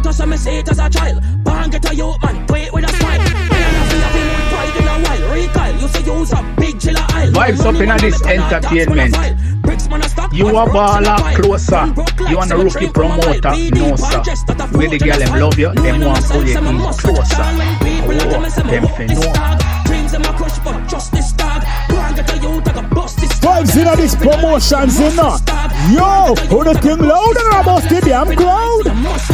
get us some say it as a child. Bang get a youth man, do it with a smile. Pride in a while, recoil. You say use a big chiller aisle. Vibes up in this entertainment. You a baller closer. You want a rookie promoter, no sir. Where the girl them love you, them want pull you in closer. Oh, them fin know. Vibes in this promotions in not. Yo, who the thing louder about the damn crowd?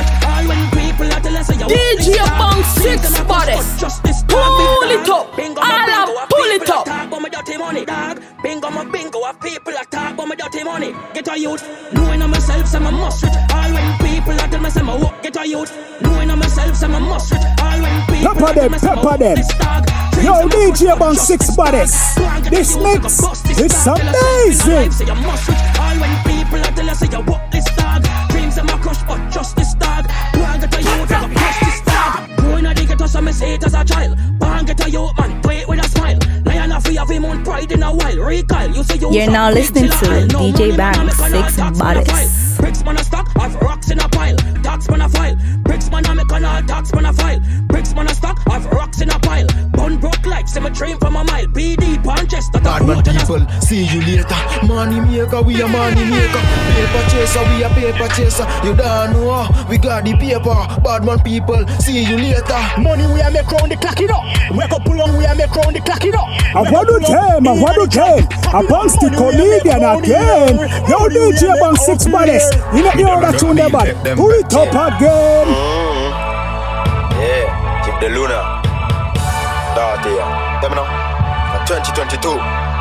Deejay Bang 6 Baddest. Pull it up. I'll pull it up. Bingo, my bingo, of people attack but my dirty money. Get a youth, knowing of myself, I'm a must rich. All when people are tell me, I'm a walk, get a youth, knowing of myself, I'm a must rich. All when people pepper them. Yo, Deejay Bang 6 Baddest. This mix, it's amazing. All when people are tell us, you walk this dog. Dreams I'm a crush, but just this dog. Bang get a youth, I'm a crush this dog. Growing a dig, get us, I'm a say it as a child. Bang get a youth, man, do it with a smile. Pride in a while, recoil. You say you're now listening to Deejay Bang 6 Baddest. Bricks man a stock, I've rocks in a pile. Tax man a file. Bricks man a make on all tax man a file. Bricks man a stock, I've rocks in a pile. Bun broke like cemetery from a mile. BD punches that bad man people, see you later. Money maker, we a money maker. Paper chaser, we a paper chaser. You don't know, we got the paper. Bad man people, see you later. Money we a make round the clock it up. Wake up long we a make round the clock it up. I want to tell, I bounce the comedian again. Yo, Deejay Bang 6 Baddest. You know the other tune there, but pull it up again. Yeah, keep the Luna. That here. Them now. 2022.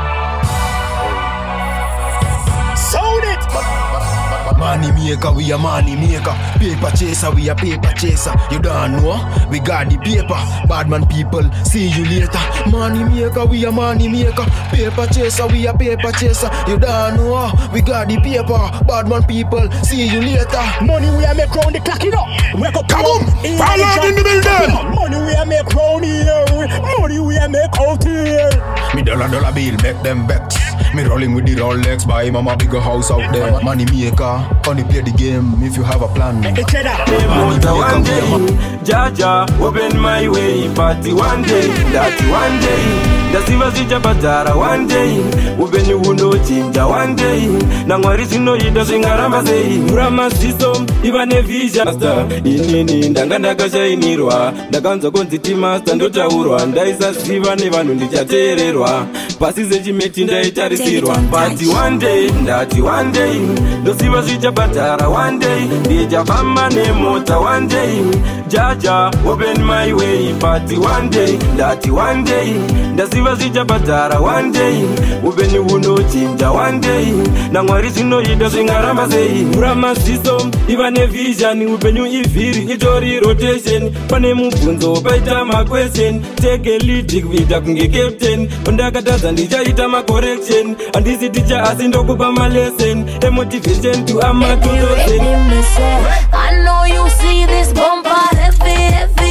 Sound it. Money maker, we a money maker. Paper chaser, we a paper chaser. You don't know, we got the paper. Bad man people, see you later. Money maker, we a money maker. Paper chaser, we a paper chaser. You don't know, we got the paper. Bad man people, see you later. Money we a make round the clock it up. Wake up, come on, follow in the building. Money we a make round here. Money we a make out here. Me dollar bill, make them vex. Me rolling with the Rolex, buy mama bigger house out there. Money maker, only play the game if you have a plan. Money maker, one day, Jaja, open my way. Party one day, that one day. Dasiva zija batara one day. Open you window chinja one day. Nangwari no ida singaramba say. Murama system, even a vision master. Inini, ndanganda kasha inirwa. Ndakanza konziti master, ndota urwa. Ndaisa siva neva nundicha tererwa. Pasi zeji metinda itarisirwa. Party one day, that one day. Dasiva zija batara one day. Deja bamba ne mota one day. Jaja, open my way. Party one day, that one day. Dasiva zija batara one day. Open you window chinja one day. Nangwari no ida singaramba say. Murama system, even a vision. Open you ifiri, itori rotation. Pane mubunzo, baita ma question. Take a lead, with a captain. Undakata ndija ita ma correction. And this is teacher asindo kupa ma lesson. A motivation to amateur. I know you see this bumper heavy,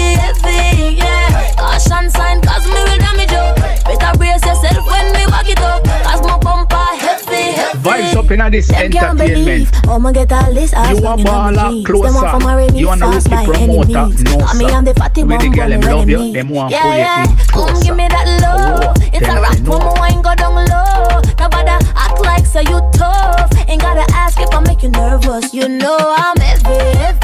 yeah. Caution sign, cause me will damage you. Better brace yourself when me back it up. Cause my bumper heavy. Vibes up in this entertainment. I'ma get all this you a baller closer. You want a rookie promoter, no sir. Where the girl them love you, them want pull you in closer. Come give me that love. It's a rap when my wine go down low. Nobody act like so you tough. Ain't gotta ask if I make you nervous. You know I'm heavy,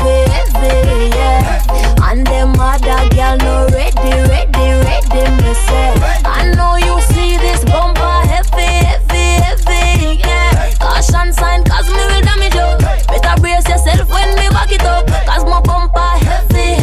yeah. And them other girl no ready, me say. I know you see this bumper heavy, yeah. Caution sign, cause me will damage you. Better brace yourself when me back it up. Cause my bumper heavy.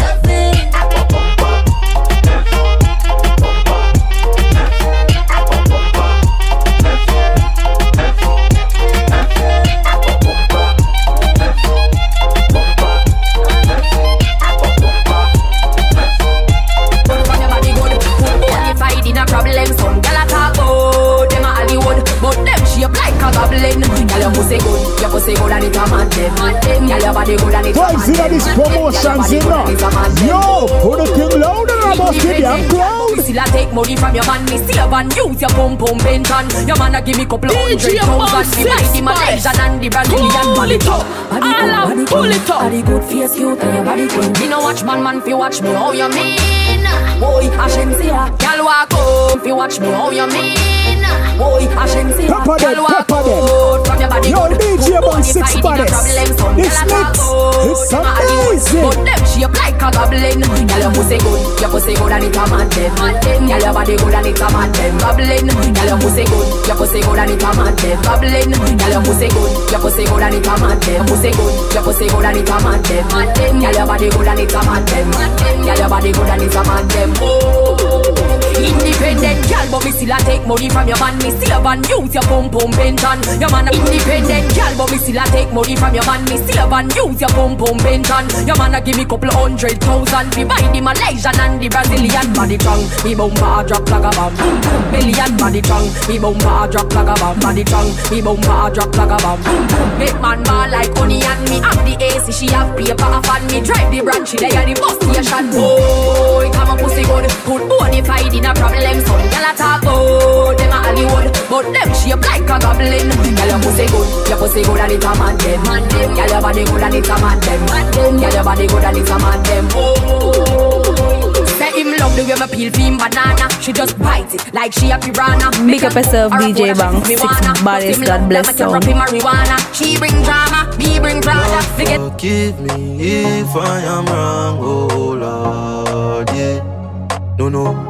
promotions in now. Yo, put the thing louder about the damn crowd. Still I take money from your man, me save and use your pum pum pension. Your man a give me couple $100,000. Me buy the Malaysian and the Brazilian. Pull it up, pull it up. Body good face you tell your body good. You know watch man fi watch me how you mean. Boy, a Shenseea. Girl walk out fi watch me how you mean. Boy, a Shenseea. Girl walk out from your body. Yo, Deejay Buscoby, Baddest. This mix, it's amazing. But them shape like a goblin. Girl your pussy good and it a mad them. Girl your body good and it a mad them. Goblin. Girl your pussy good and it a mad them. Goblin. Girl your pussy good and it a mad them. Pussy good and it a mad them. Girl your body good and it a mad them. Girl your body good and it a mad them. Independent girl, but me still a take money from your man. Me save and use your pum pum pension. Your man a independent girl, but me still a take money from your man. Me save and use your pum pum pension. Your man a give me couple $100,000. We buy the Malaysian and the Brazilian. Body strong, me bumper a drop like a bomb. Billion body strong, me bumper a drop like a bomb. Body strong, me bumper a drop like a bomb. Make man ball like honey and me have the AC. She have paper a fan. Me drive the branch, she lay at the bus station. Boy, come on pussy good, put bonafide in a problem. Some gyal a talk about them a Hollywood, but them shape like a goblin. Gyal your pussy good and it a mad them. Gyal your body good and it a mad them. Gyal your body good and it a mad them. Say him love the way me peel for him banana. She just bites it like she a piranha. Make up yourself, Deejay Bang, 6 Baddest, God bless sound. She bring drama, me bring drama. Forgive me if I am wrong, oh Lord, yeah. No.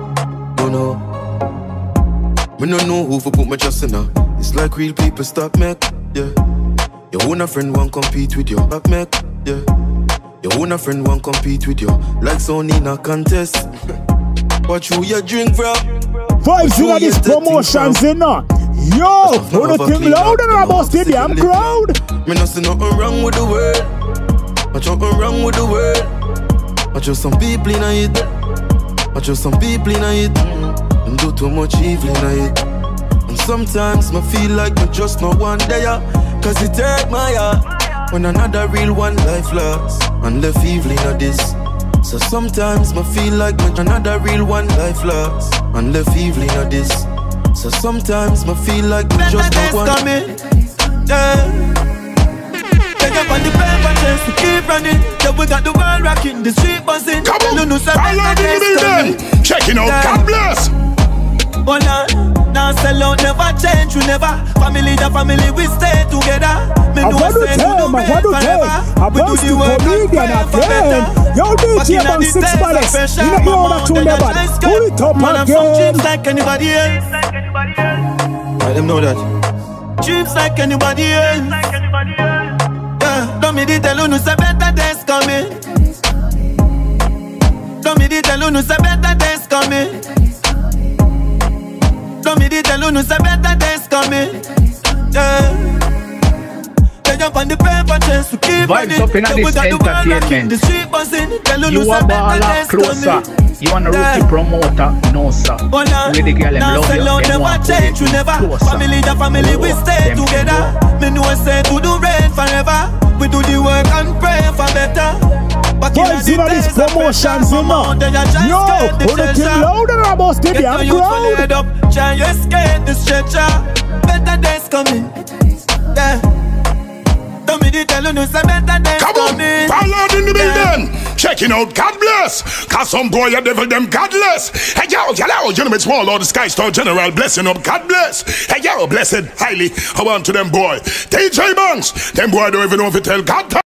Me no know who for put my trust in her. It's like real people stop make, yeah. Your own a friend won't compete with you, stop make, yeah. Your own a friend won't compete with you, like Sony in a contest. Watch who you drink from. Vibes in these promotions in now. Yo, put the thing louder about the damn crowd. Me no see nothing wrong with the world. Nothing wrong with the world. I just some people in it. I just some people in it. And do too much evil in it. And sometimes I feel like I just not one day, cause it hurt my heart when another real one life lost and left evil in this. So sometimes I feel like another real one life lost and left evil in this. So sometimes I feel like I just not one. Take up on the paper chase to keep running. Yeah, we got the world rocking, the street buzzing. Come on, checking out, God bless. Hold on, now sell out, never change, we never. Family to family, we stay together. Me know say we do forever. We do the work and pray for better. Yo, Deejay Buscoby, Baddest. You know that tune never. Pull it up man, again. I'm from dreams like anybody else. Let them know that. Dreams like anybody else. Yeah, don't me tell you no say better days coming. Don't me tell you no say better days coming. Don't me tell you no say better days coming. Yeah. They jump on the paper chase to keep Vibes up in this entertainment. You are baller closer. You want a rookie promoter? No sir. With the girl them love you. Them want to get you closer. Family to family we stay together. Me know say to do rain forever. We do the work and pray for better. Vibes in these promotions in now. Yo, put the thing louder about the damn crowd. Try you escape the stretcher. Better days coming. Yeah. Don't me tell you no say better days coming. Come on, in the building. Checking out, God bless. Cause some boy a devil them godless. Hey yo, gentlemen, small Lord the Sky Star General blessing up, God bless. Hey yo, blessed highly. I want to them boy. Deejay Banks. Them boy don't even know if you tell God.